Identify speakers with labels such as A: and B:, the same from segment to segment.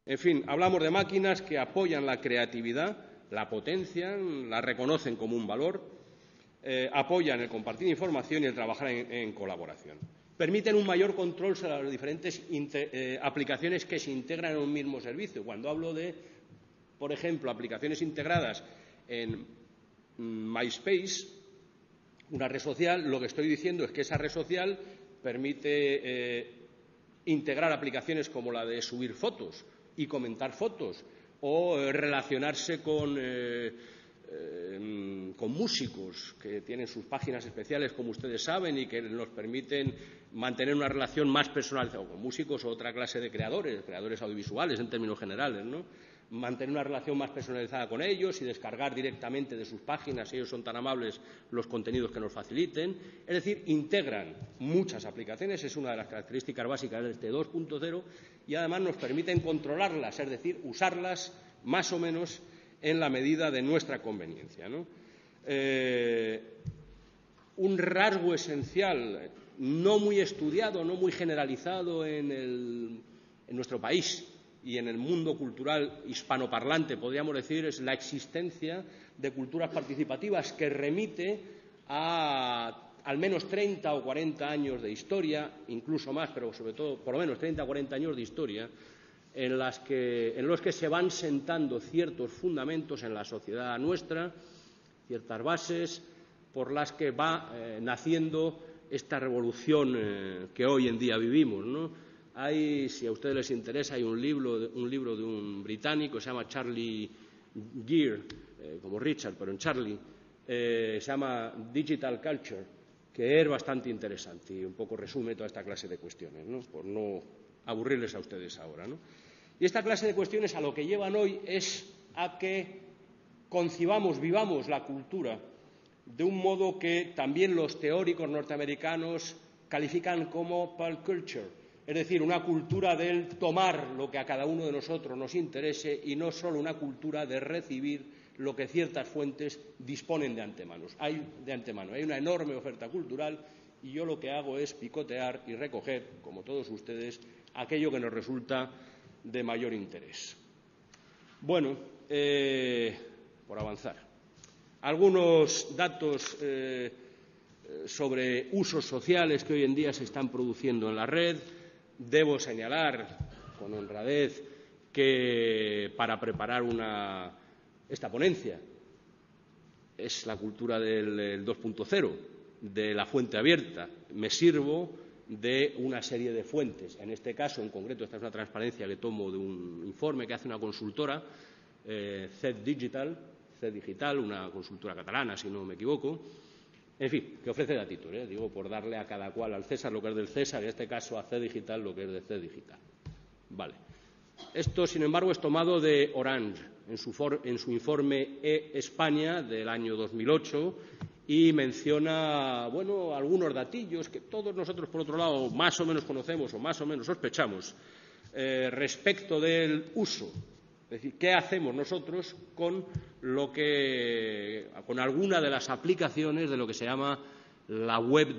A: En fin, hablamos de máquinas que apoyan la creatividad, la potencian, la reconocen como un valor, apoyan el compartir información y el trabajar en colaboración. Permiten un mayor control sobre las diferentes aplicaciones que se integran en un mismo servicio. Cuando hablo de, por ejemplo, aplicaciones integradas en MySpace, una red social, lo que estoy diciendo es que esa red social permite integrar aplicaciones como la de subir fotos y comentar fotos o relacionarse con músicos que tienen sus páginas especiales, como ustedes saben, y que nos permiten mantener una relación más personalizada, o con músicos o otra clase de creadores audiovisuales en términos generales, ¿no? Mantener una relación más personalizada con ellos y descargar directamente de sus páginas, si ellos son tan amables, los contenidos que nos faciliten. Es decir, integran muchas aplicaciones, es una de las características básicas de este 2.0, y además nos permiten controlarlas, es decir, usarlas más o menos en la medida de nuestra conveniencia, ¿no? Un rasgo esencial, no muy estudiado, no muy generalizado en nuestro país y en el mundo cultural hispanoparlante, podríamos decir, es la existencia de culturas participativas que remite a al menos 30 o 40 años de historia, incluso más, pero sobre todo por lo menos 30 o 40 años de historia, en los que se van sentando ciertos fundamentos en la sociedad nuestra, ciertas bases por las que va naciendo esta revolución que hoy en día vivimos, ¿no? Si a ustedes les interesa, hay un libro de un británico, se llama Charlie Geer, como Richard, pero en Charlie, se llama Digital Culture, que es bastante interesante y un poco resume toda esta clase de cuestiones, ¿no? Por no aburrirles a ustedes ahora, ¿no? Y esta clase de cuestiones a lo que llevan hoy es a que concibamos, vivamos la cultura de un modo que también los teóricos norteamericanos califican como pulp culture, es decir, una cultura del tomar lo que a cada uno de nosotros nos interese y no solo una cultura de recibir lo que ciertas fuentes disponen de antemano. Hay una enorme oferta cultural y yo lo que hago es picotear y recoger, como todos ustedes, aquello que nos resulta de mayor interés. Bueno, por avanzar, algunos datos sobre usos sociales que hoy en día se están produciendo en la red. Debo señalar con honradez que para preparar esta ponencia es la cultura del 2.0, de la fuente abierta. Me sirvo de una serie de fuentes. En este caso, en concreto, esta es una transparencia que tomo de un informe que hace una consultora, CED Digital, una consultora catalana, si no me equivoco. En fin, que ofrece datitos, digo, por darle a cada cual al César lo que es del César, en este caso a CED Digital lo que es de CED Digital. Vale. Esto, sin embargo, es tomado de Orange, en su informe E-España del año 2008, y menciona, bueno, algunos datillos que todos nosotros, por otro lado, más o menos conocemos o más o menos sospechamos respecto del uso. Es decir, ¿qué hacemos nosotros con alguna de las aplicaciones de lo que se llama la Web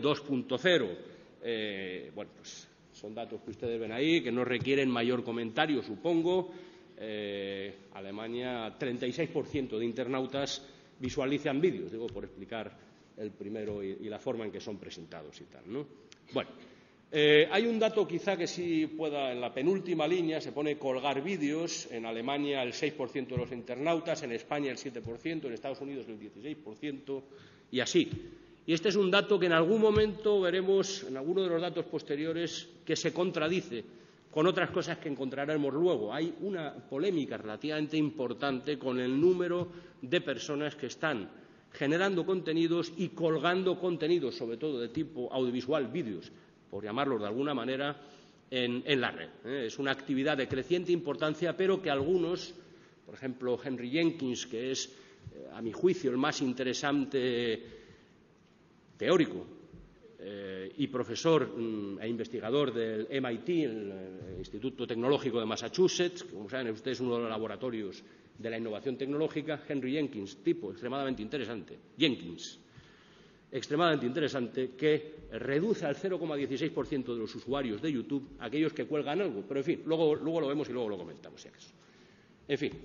A: 2.0? Bueno, pues son datos que ustedes ven ahí, que no requieren mayor comentario, supongo. Alemania, 36% de internautas visualizan vídeos, digo, por explicar el primero y la forma en que son presentados y tal, ¿no? Bueno, hay un dato quizá que sí pueda, en la penúltima línea se pone colgar vídeos. En Alemania el 6% de los internautas, en España el 7%, en Estados Unidos el 16% y así. Y este es un dato que en algún momento veremos, en alguno de los datos posteriores, que se contradice con otras cosas que encontraremos luego. Hay una polémica relativamente importante con el número de personas que están generando contenidos y colgando contenidos, sobre todo de tipo audiovisual, vídeos, por llamarlos de alguna manera, en la red. Es una actividad de creciente importancia, pero que algunos, por ejemplo, Henry Jenkins, que es, a mi juicio, el más interesante teórico y profesor e investigador del MIT, el Instituto Tecnológico de Massachusetts, que, como saben ustedes, es uno de los laboratorios de la innovación tecnológica. Henry Jenkins, tipo extremadamente interesante, Jenkins. extremadamente interesante que reduce al 0,16% de los usuarios de YouTube aquellos que cuelgan algo. Pero, en fin, luego lo vemos y luego lo comentamos, si acaso. En fin.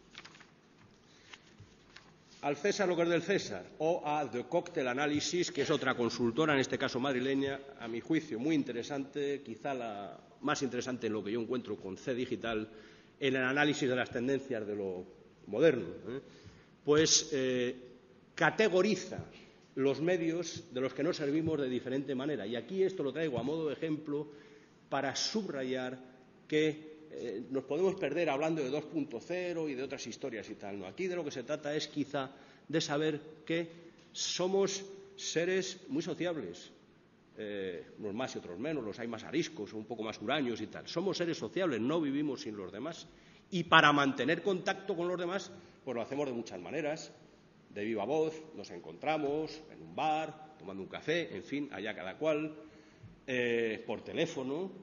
A: Al César lo que es del César, o a The Cocktail Analysis, que es otra consultora, en este caso madrileña, a mi juicio muy interesante, quizá la más interesante en lo que yo encuentro con C Digital, en el análisis de las tendencias de lo moderno, pues categoriza los medios de los que nos servimos de diferente manera. Y aquí esto lo traigo a modo de ejemplo para subrayar que nos podemos perder hablando de 2.0 y de otras historias y tal. No, aquí de lo que se trata es quizá de saber que somos seres muy sociables, unos más y otros menos, los hay más ariscos o un poco más huraños y tal. Somos seres sociables, no vivimos sin los demás. Y para mantener contacto con los demás, pues lo hacemos de muchas maneras. De viva voz, nos encontramos en un bar, tomando un café, en fin, allá cada cual, por teléfono,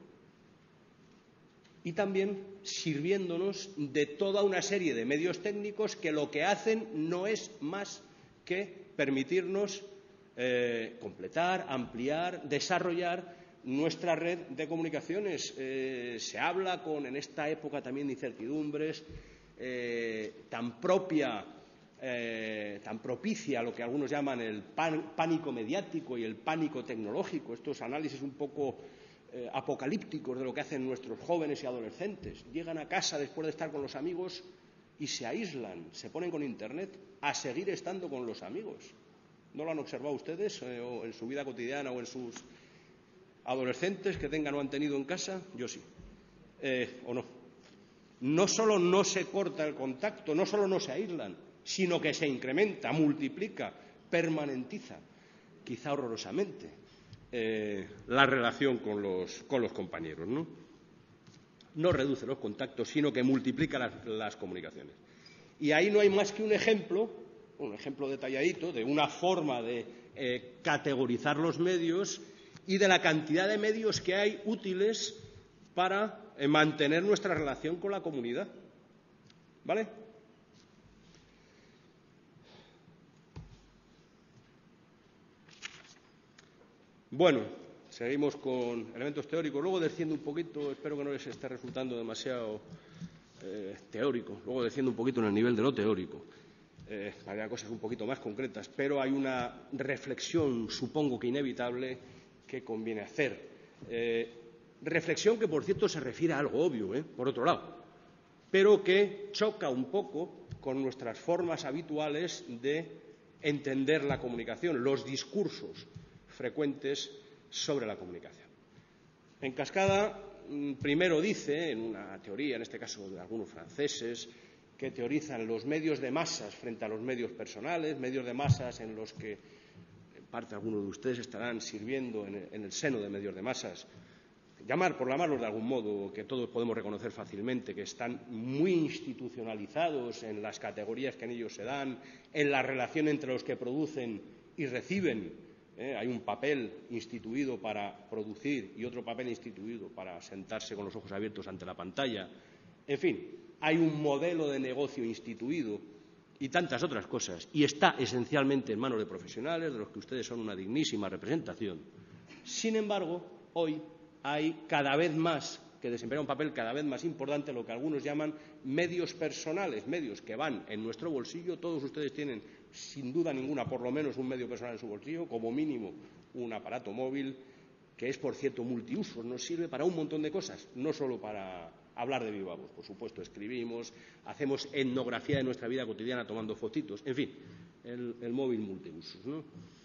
A: y también sirviéndonos de toda una serie de medios técnicos que lo que hacen no es más que permitirnos completar, ampliar, desarrollar nuestra red de comunicaciones. Se habla en esta época también de incertidumbres, tan propicia a lo que algunos llaman el pánico mediático y el pánico tecnológico, estos análisis un poco apocalípticos de lo que hacen nuestros jóvenes y adolescentes. Llegan a casa después de estar con los amigos y se aíslan, se ponen con Internet a seguir estando con los amigos. ¿No lo han observado ustedes en su vida cotidiana o en sus adolescentes que tengan o han tenido en casa? Yo sí. ¿O no? No solo no se corta el contacto, no solo no se aíslan, sino que se incrementa, multiplica, permanentiza, quizá horrorosamente, la relación con los compañeros, ¿no? No reduce los contactos, sino que multiplica las comunicaciones. Y ahí no hay más que un ejemplo detalladito de una forma de categorizar los medios y de la cantidad de medios que hay útiles para mantener nuestra relación con la comunidad. ¿Vale? Bueno, seguimos con elementos teóricos. Luego desciendo un poquito, espero que no les esté resultando demasiado teórico. Luego desciendo un poquito en el nivel de lo teórico. Habrá cosas un poquito más concretas, pero hay una reflexión, supongo que inevitable, que conviene hacer. Reflexión que, por cierto, se refiere a algo obvio, por otro lado, pero que choca un poco con nuestras formas habituales de entender la comunicación, los discursos frecuentes sobre la comunicación. En cascada, primero dice, en una teoría, en este caso de algunos franceses, que teorizan los medios de masas frente a los medios personales, medios de masas en los que, en parte, algunos de ustedes estarán sirviendo en el seno de medios de masas, por llamarlos de algún modo, que todos podemos reconocer fácilmente, que están muy institucionalizados en las categorías que en ellos se dan, en la relación entre los que producen y reciben. Hay un papel instituido para producir y otro papel instituido para sentarse con los ojos abiertos ante la pantalla. En fin, hay un modelo de negocio instituido y tantas otras cosas. Y está esencialmente en manos de profesionales, de los que ustedes son una dignísima representación. Sin embargo, hoy hay cada vez más, que desempeñan un papel cada vez más importante, lo que algunos llaman medios personales, medios que van en nuestro bolsillo. Todos ustedes tienen, sin duda ninguna, por lo menos un medio personal en su bolsillo, como mínimo un aparato móvil, que es, por cierto, multiuso, nos sirve para un montón de cosas, no solo para hablar de viva voz. Por supuesto, escribimos, hacemos etnografía de nuestra vida cotidiana tomando fotitos, en fin, el móvil multiusos, ¿no?